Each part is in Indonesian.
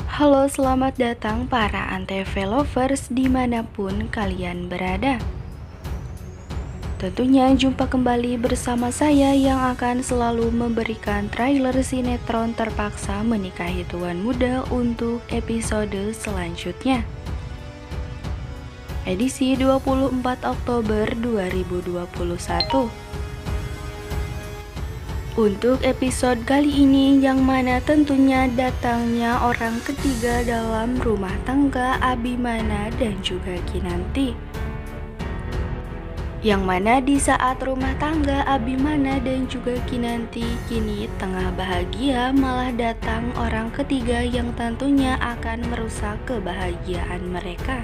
Halo, selamat datang para Antv lovers dimanapun kalian berada. Tentunya jumpa kembali bersama saya yang akan selalu memberikan trailer sinetron Terpaksa Menikahi Tuan Muda untuk episode selanjutnya. Edisi 24 Oktober 2021. Untuk episode kali ini yang mana tentunya datangnya orang ketiga dalam rumah tangga Abimana dan juga Kinanti. Yang mana di saat rumah tangga Abimana dan juga Kinanti kini tengah bahagia, malah datang orang ketiga yang tentunya akan merusak kebahagiaan mereka.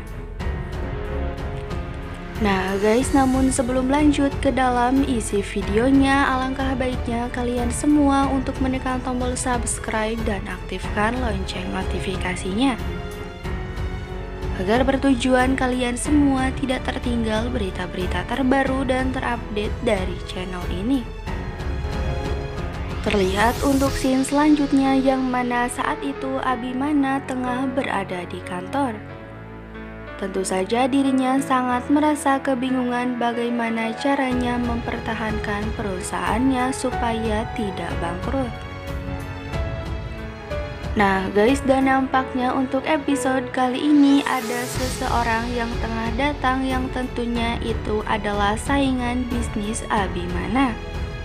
Nah guys, namun sebelum lanjut ke dalam isi videonya, alangkah baiknya kalian semua untuk menekan tombol subscribe dan aktifkan lonceng notifikasinya, agar bertujuan kalian semua tidak tertinggal berita-berita terbaru dan terupdate dari channel ini. Terlihat untuk scene selanjutnya yang mana saat itu Abimana tengah berada di kantor. Tentu saja dirinya sangat merasa kebingungan bagaimana caranya mempertahankan perusahaannya supaya tidak bangkrut. Nah guys, dan nampaknya untuk episode kali ini ada seseorang yang tengah datang yang tentunya itu adalah saingan bisnis Abimana.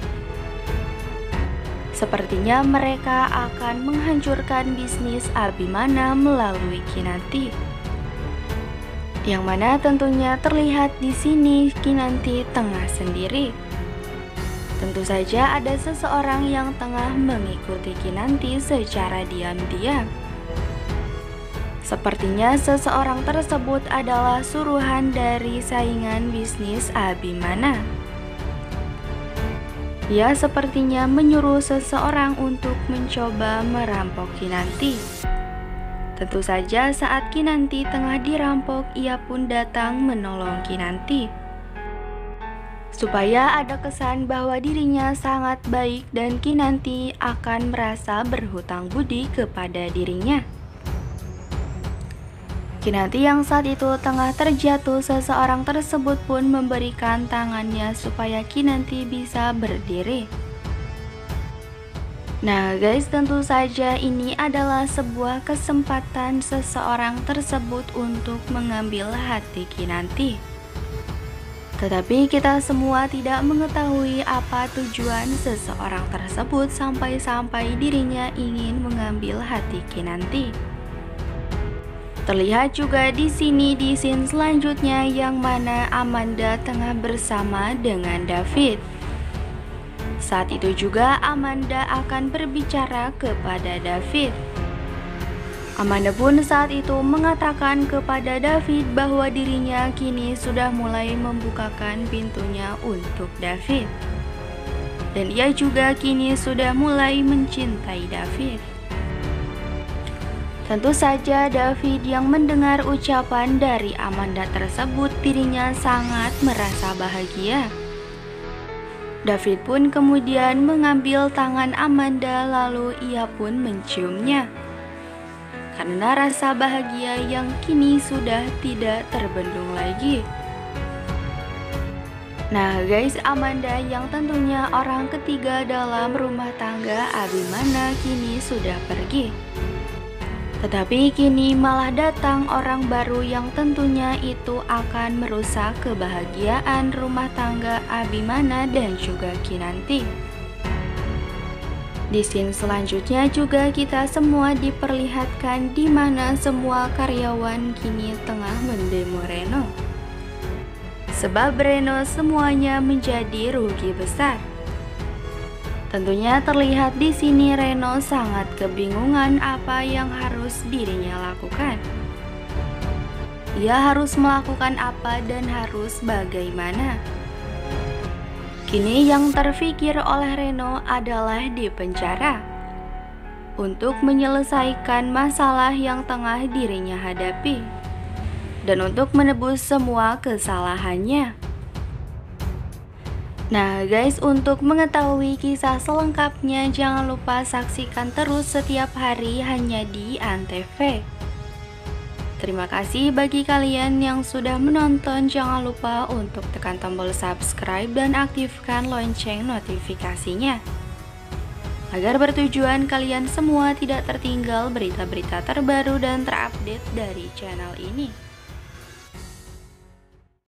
Sepertinya mereka akan menghancurkan bisnis Abimana melalui Kinanti. Yang mana tentunya terlihat di sini Kinanti tengah sendiri. Tentu saja ada seseorang yang tengah mengikuti Kinanti secara diam-diam. Sepertinya seseorang tersebut adalah suruhan dari saingan bisnis Abimana. Ia sepertinya menyuruh seseorang untuk mencoba merampok Kinanti. Tentu saja saat Kinanti tengah dirampok, ia pun datang menolong Kinanti. Supaya ada kesan bahwa dirinya sangat baik dan Kinanti akan merasa berhutang budi kepada dirinya. Kinanti yang saat itu tengah terjatuh, seseorang tersebut pun memberikan tangannya supaya Kinanti bisa berdiri. Nah guys, tentu saja ini adalah sebuah kesempatan seseorang tersebut untuk mengambil hati Kinanti. Tetapi kita semua tidak mengetahui apa tujuan seseorang tersebut sampai-sampai dirinya ingin mengambil hati Kinanti. Terlihat juga di sini di scene selanjutnya yang mana Amanda tengah bersama dengan David. Saat itu juga Amanda akan berbicara kepada David. Amanda pun saat itu mengatakan kepada David bahwa dirinya kini sudah mulai membukakan pintunya untuk David. Dan ia juga kini sudah mulai mencintai David. Tentu saja David yang mendengar ucapan dari Amanda tersebut, dirinya sangat merasa bahagia. David pun kemudian mengambil tangan Amanda lalu ia pun menciumnya. Karena rasa bahagia yang kini sudah tidak terbendung lagi. Nah guys, Amanda yang tentunya orang ketiga dalam rumah tangga Abimana kini sudah pergi. Tetapi kini malah datang orang baru yang tentunya itu akan merusak kebahagiaan rumah tangga Abimana dan juga Kinanti. Di scene selanjutnya juga kita semua diperlihatkan di mana semua karyawan kini tengah mendemo Reno. Sebab Reno semuanya menjadi rugi besar. Tentunya terlihat di sini Reno sangat kebingungan apa yang harus dirinya lakukan. Ia harus melakukan apa dan harus bagaimana. Kini yang terfikir oleh Reno adalah dipenjara untuk menyelesaikan masalah yang tengah dirinya hadapi dan untuk menebus semua kesalahannya. Nah guys, untuk mengetahui kisah selengkapnya jangan lupa saksikan terus setiap hari hanya di ANTV. Terima kasih bagi kalian yang sudah menonton, jangan lupa untuk tekan tombol subscribe dan aktifkan lonceng notifikasinya agar bertujuan kalian semua tidak tertinggal berita-berita terbaru dan terupdate dari channel ini.